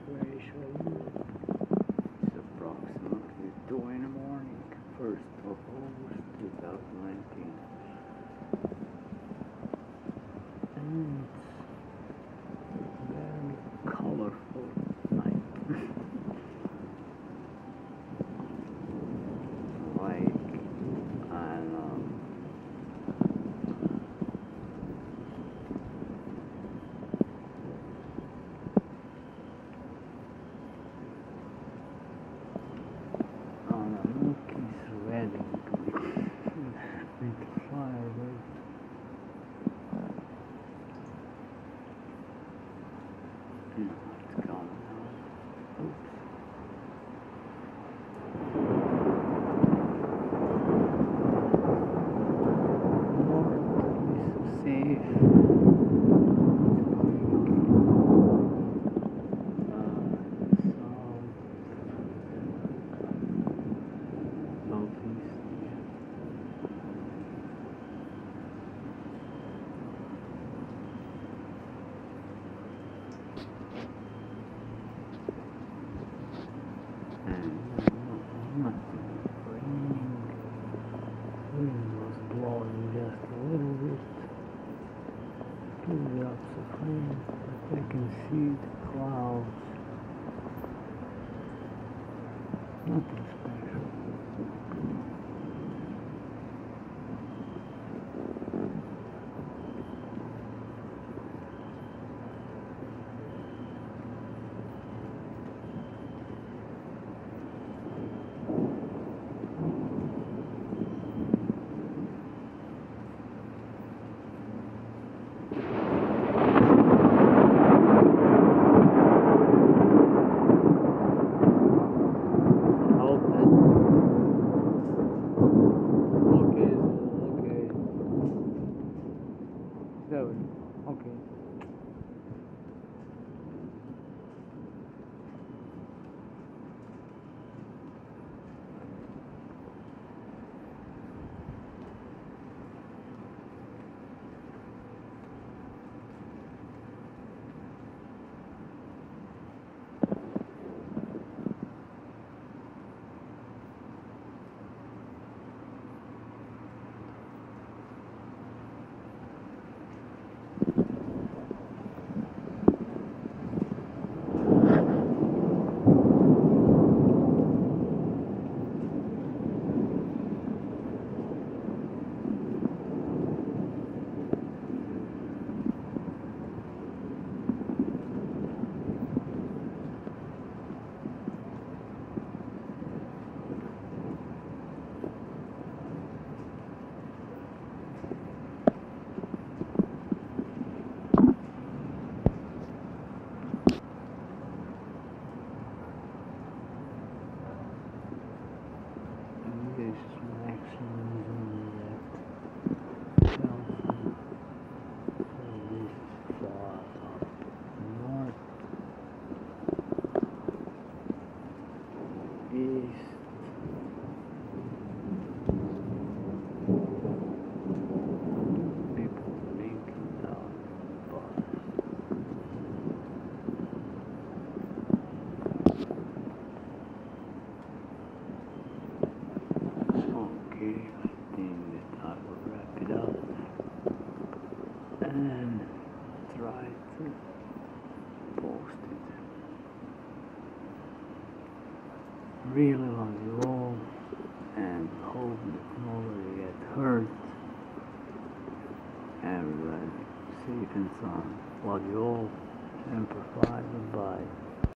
Where shall you? It's approximately 2 in the morning, 1st of August 2019. And it's very colorful night. Like, I don't know. On a monkey's wedding with fireworks. No, it's gone now. Oops. More is safe. Wind was blowing just a little bit. Two drops of rain, but I can see the clouds. Nothing special. Okay. This maximum is only at 12. So this is far up north, east, people making down the bus. Okay, I think that I will wrap it up and try to post it. Really love you all and hope that nobody get hurt. Everybody safe and sound. Love you all. Semper Fi. Goodbye.